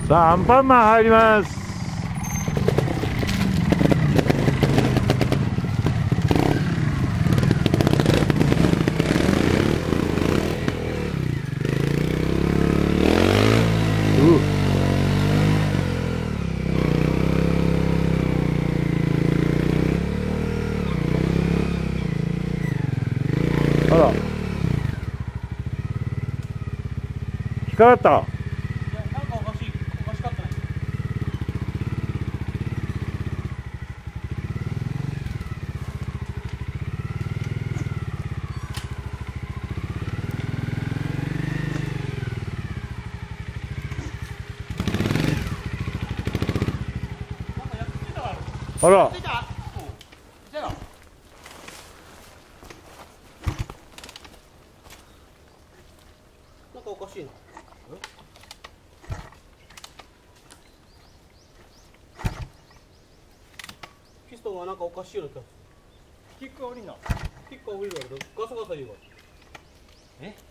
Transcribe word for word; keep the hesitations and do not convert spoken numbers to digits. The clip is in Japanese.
さあアンパンマン入ります。あら、引っかかった。 いや、なんかおかしい、おかしかったね。なんかやっついたわよ。 あらついた。うん。じゃあ。なんかおかしいな。ピストンはなんかおかしいような気がする。キックが降りんな。キックが降りるわけど、ガサガサ言うわ。え